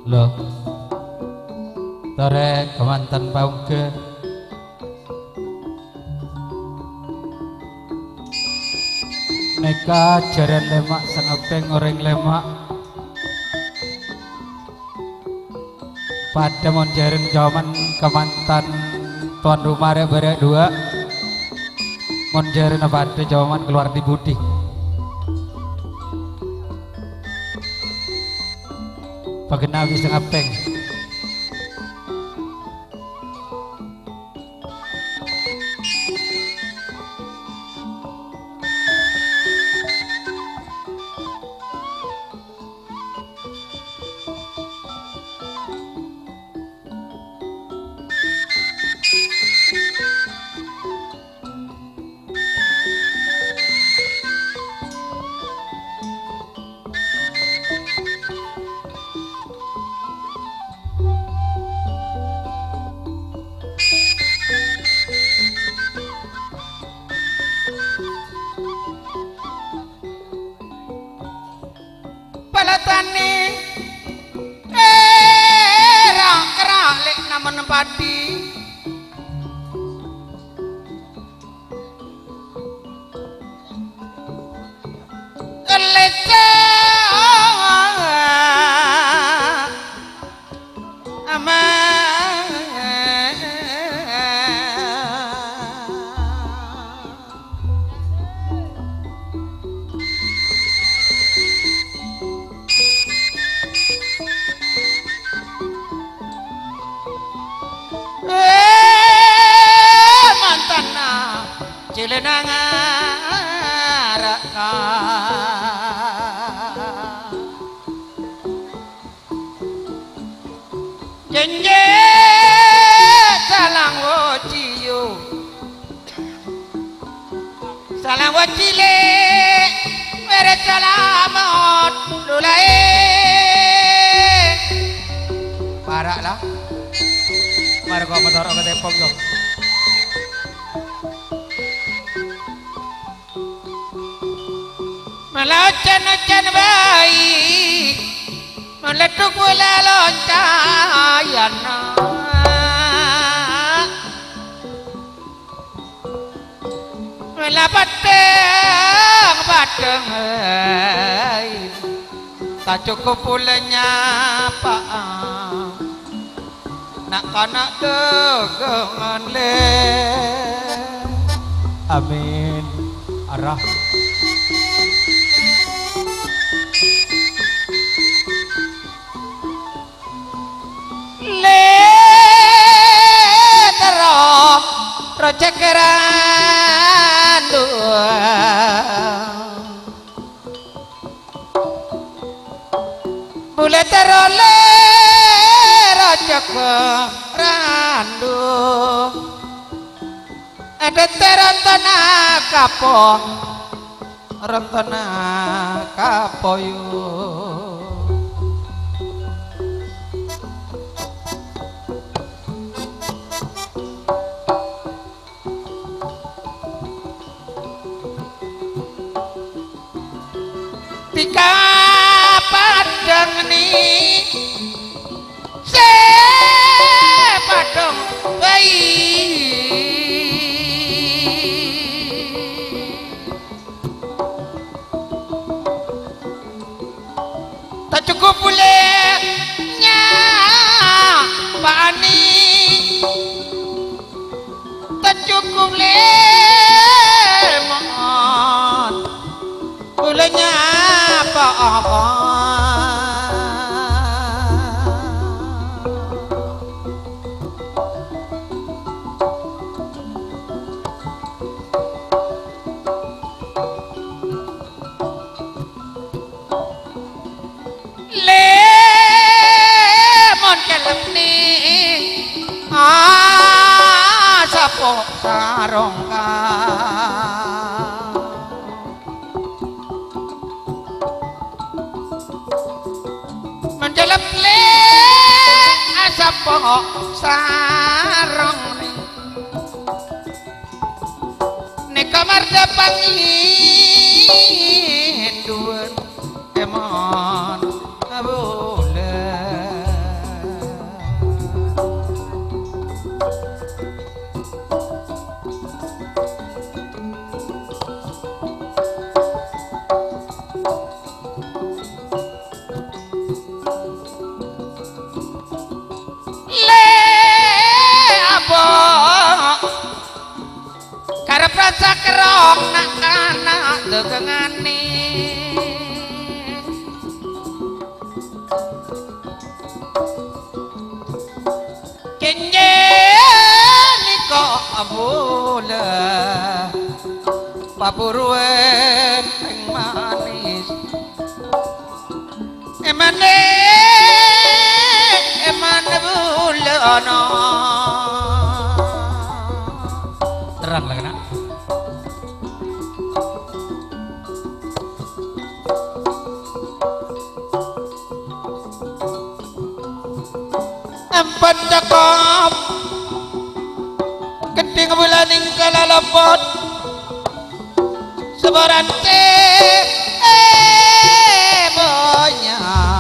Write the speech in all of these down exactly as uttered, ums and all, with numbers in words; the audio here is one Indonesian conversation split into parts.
Loh, tore kemantan paungge neka jaran lemak sengepeng orang lemak pada monjarin jaman kemantan tuan rumah ada berdua monjarin pada jaman keluar di budi Pagenawi sengepeng cukup pulenya pak nak kanak degengan le amin arah le terok rocekeran dua Bule terole raja ke randu ada terantana kapo rantana kapoyu tika padang ni se padang bayi tak cukup bolehnya pani tak cukup lemon bolehnya apa-apa lemon kelem ni ah sapo sarongka menjelep le asapo sarong ni ne kamar dapangin duan emon boleh kerong nak anak degengane kenye niko abula paburuen yang manis emane emane bulono terang lah kena empat cakap keting bulaning kalalapot sebarante eh bonya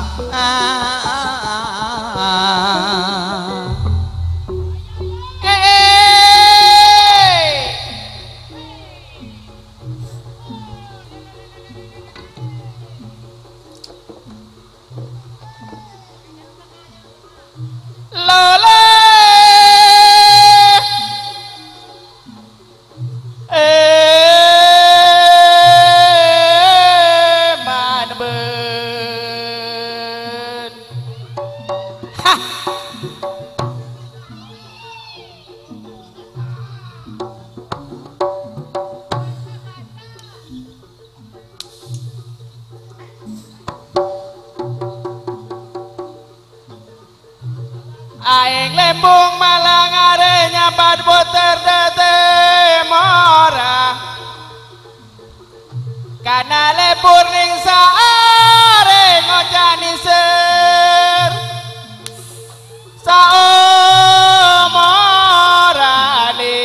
aing lembung malang arenya bad boter dete mora kana lebur ning saare ngocani ser saomorale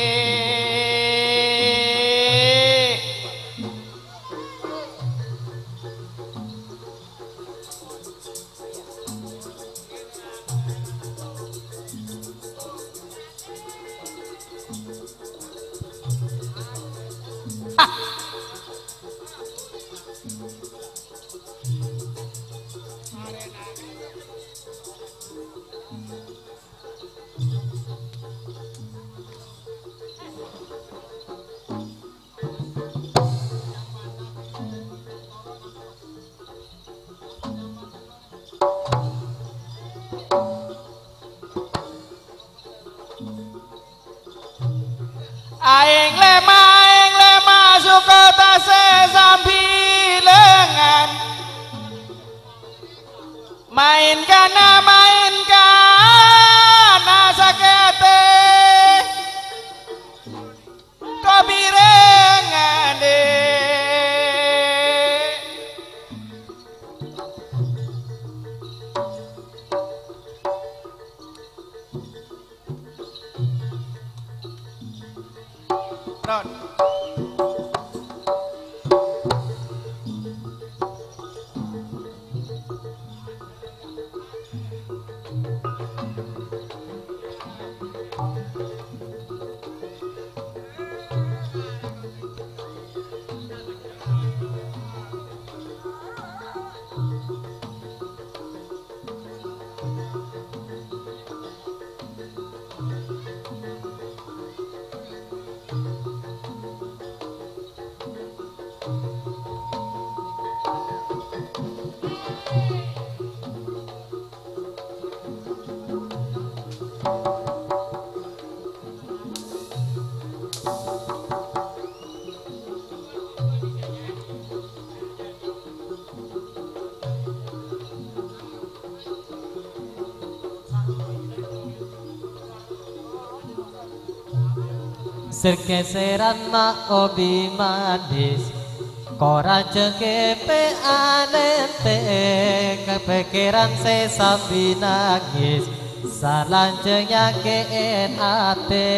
aing lema aing lema suka tase sambi lengan main kana main kana sakete kobirengane Ron. Serkeseran mak obi manis Kora cekepe anente Kepikiran se sambil nangis Salanjeng yakin ate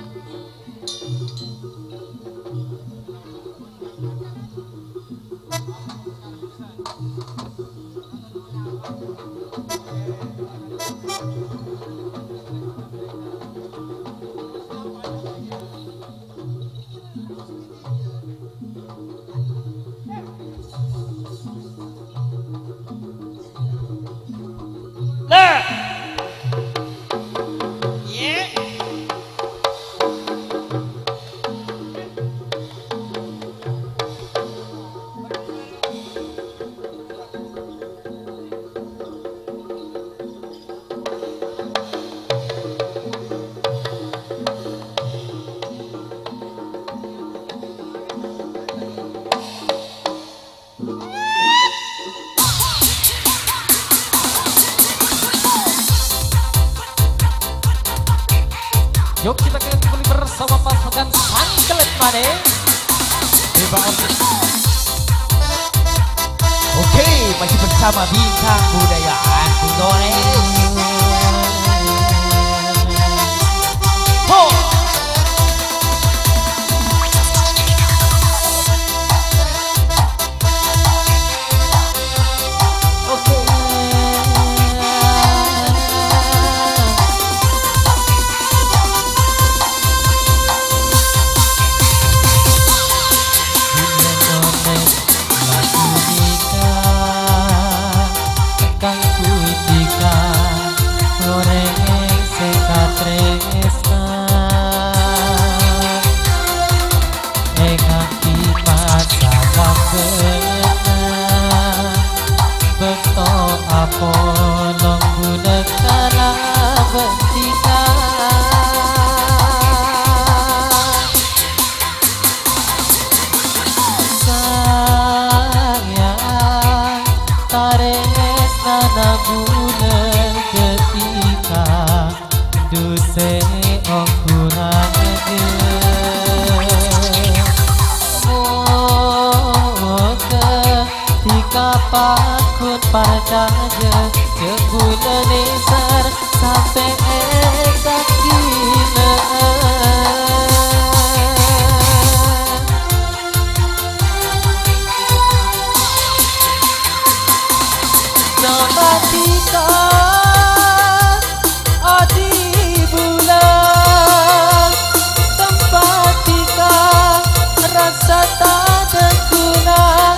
Lah. Ye. Yuk kita kembali bersama pasukan Sangkelet Mane. Oke, masih bersama bintang budayaan Indonesia. Ho. Pakut percaya sebulan nisar sampai sakina Namatika adi bulan tempatika rasa tak ada gunanya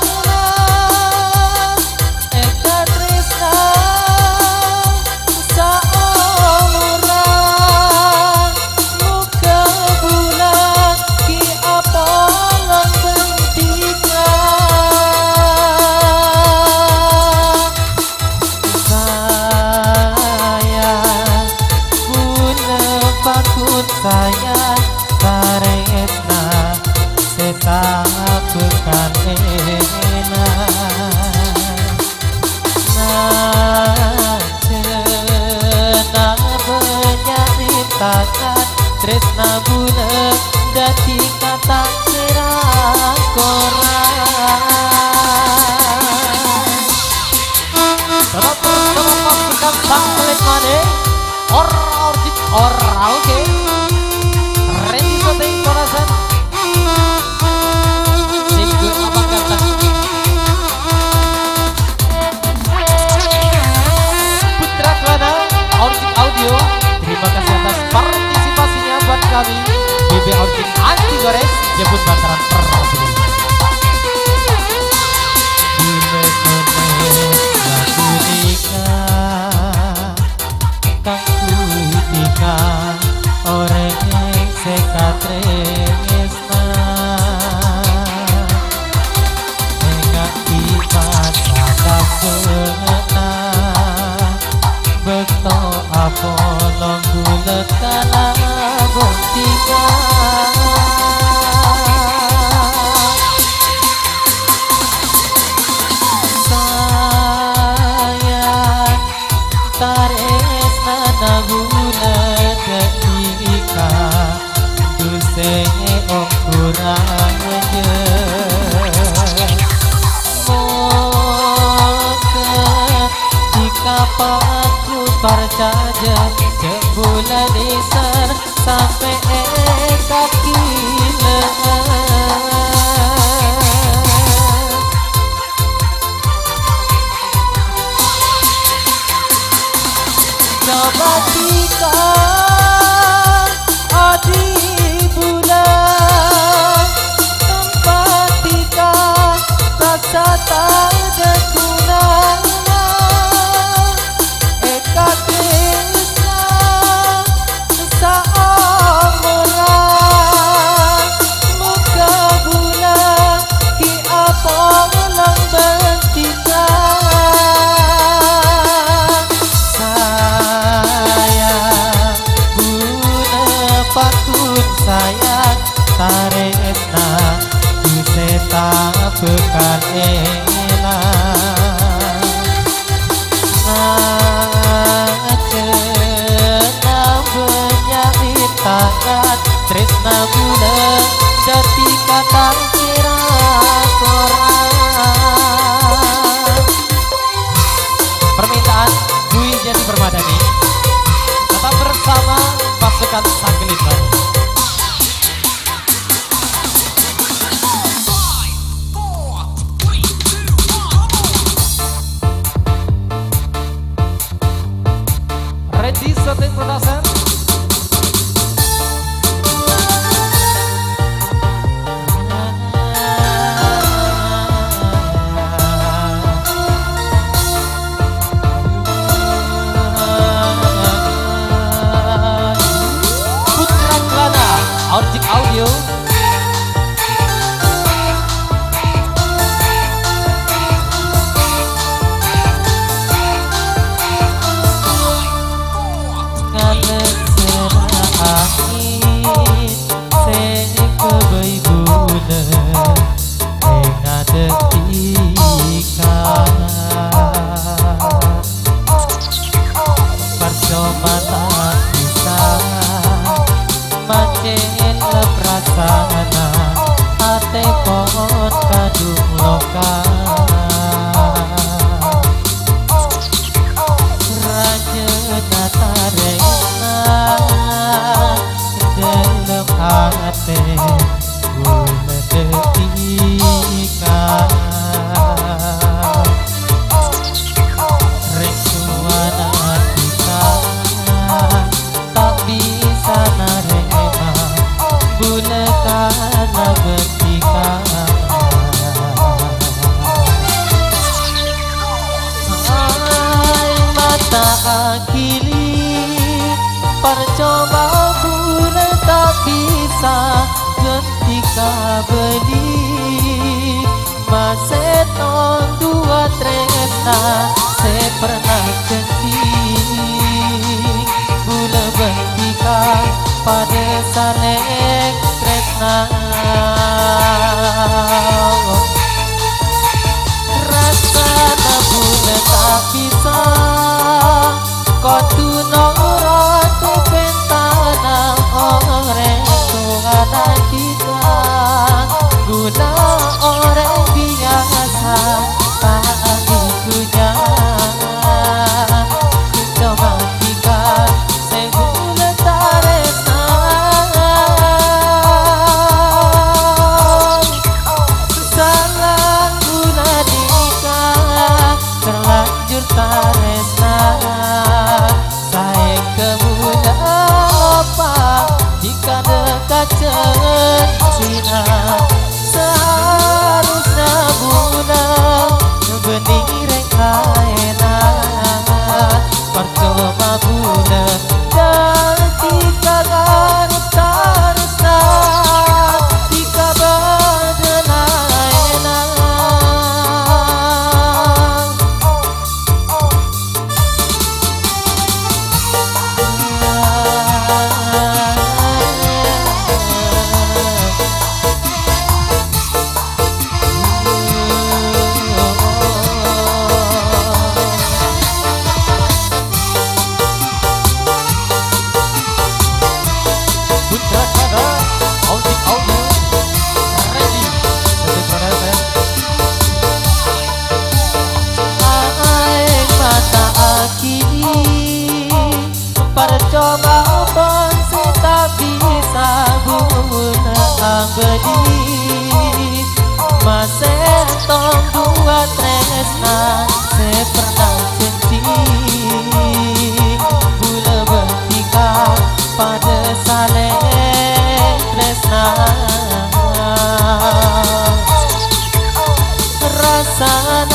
saya taresna seta bukan enak nah cena menyaritakan tresna bulan dati kata kira koran tetap bersama pasukan Sangkelet Mane or ordik or oke Randy Soteng Korasan Singgu Abang Ganteng Putra Kelana Orchid Audio. Terima kasih atas partisipasinya buat kami B B Orchid Anti Gores jemput bantaran perhubungan lagu nikah kaku nikah orang sekatresna enggak kita sadar kena beto apa nunggu lekala buktika sayang taresna naguna ketika dusenge ukuran aja moga jika aku percaya sebulan isar sampai taresna kuseta pekan elang ngacena benyamin tangan tresna guna jati kata kira korang. Permintaan Dwi Jati Permadani tetap bersama pasukan Sanggelit Baru. Ready Setting Production. Aurjik Audio. Ngalen serah angin sing kebeibune ing adetika percuma tak bisa macen leprasana ate pohon kadung loka rajena taresna dalam ate guna detika resuana kita tak bisa narema guna karena bertika ay mata akili percoba guna tak bisa ketika beli maseton dua tresna saya pernah kenting guna bertika pada saling tresna rasa nabuna tak bisa kau tunora tu pentana orang ada kita guna orang biasa tak punya coba kita segula taresna salah guna nikah terlanjur taresna saya kemudah apa jika dekat cina seharusnya guna bening rekaena percuma guna dan tika garut taresna tika badelaena Putra Kada Aurjik Audio ready Setting Production. Aing mata akili percoba pun tak bisa guna beli maseton dua tresna saya pernah kenting gula bertika pada saling tresna rasa